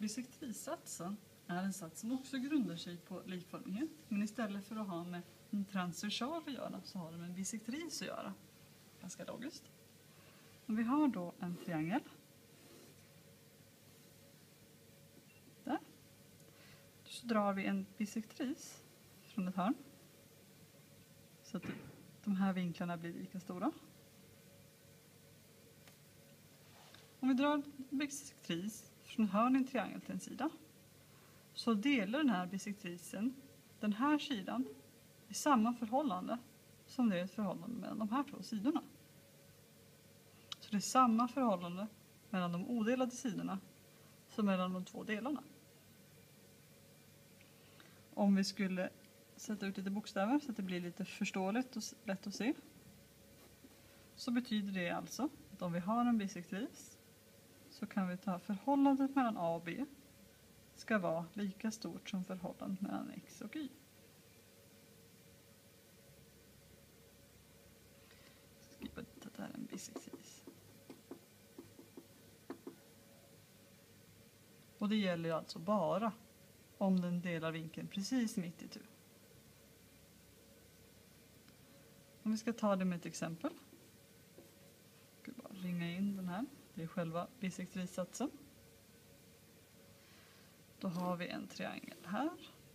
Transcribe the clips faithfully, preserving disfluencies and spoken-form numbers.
Bisektrisatsen är en sats som också grundar sig på likformighet, men istället för att ha med en transversal att göra så har den med en bisektris att göra. Ganska logiskt. Om vi har då en triangel. Där. Så drar vi en bisektris från ett hörn. Så att de här vinklarna blir lika stora. Om vi drar en bisektris från hörn i en triangel till en sida, så delar den här bisektrisen den här sidan i samma förhållande som det är ett förhållande mellan de här två sidorna. Så det är samma förhållande mellan de odelade sidorna som mellan de två delarna. Om vi skulle sätta ut lite bokstäver så att det blir lite förståeligt och lätt att se, så betyder det alltså att om vi har en bisektris så kan vi ta förhållandet mellan A och B ska vara lika stort som förhållandet mellan X och Y. Jag ska skriva att det här är en bisektris. Och det gäller ju alltså bara om den delar vinkeln precis mitt i tu. Om vi ska ta det med ett exempel. Jag ska bara ringa in den här. Det är själva bisektrisatsen. Då har vi en triangel här.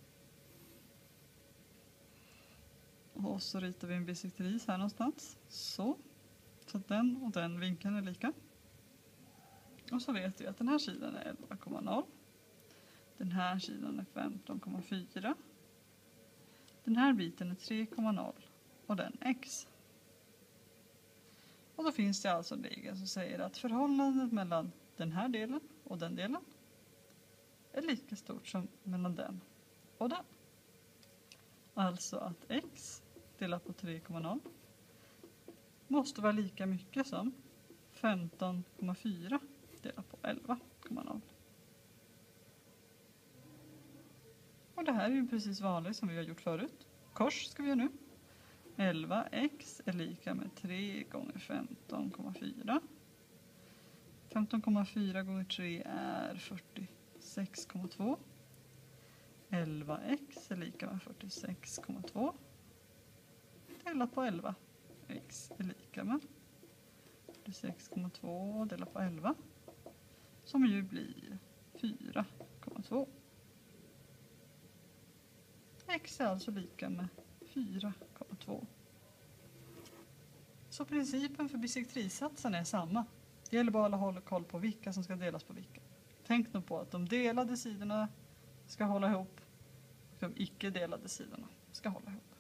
Och så ritar vi en bisektris här någonstans. Så. Så att den och den vinkeln är lika. Och så vet vi att den här sidan är elva komma noll. Den här sidan är femton komma fyra. Den här biten är tre komma noll. Och den x. Och då finns det alltså en regel som säger att förhållandet mellan den här delen och den delen är lika stort som mellan den och den. Alltså att x delat på tre komma noll måste vara lika mycket som femton komma fyra delat på elva komma noll. Och det här är ju precis vanligt som vi har gjort förut. Kors ska vi göra nu. elva x är lika med tre gånger femton komma fyra. femton komma fyra gånger tre är fyrtiosex komma två. elva x är lika med fyrtiosex komma två. Delat på elva. X är lika med fyrtiosex komma två delat på elva. Som ju blir fyra komma två. X är alltså lika med fyra komma två. Så principen för bisektrisatsen är samma. Det gäller bara att hålla koll på vilka som ska delas på vilka. Tänk nu på att de delade sidorna ska hålla ihop och de icke delade sidorna ska hålla ihop.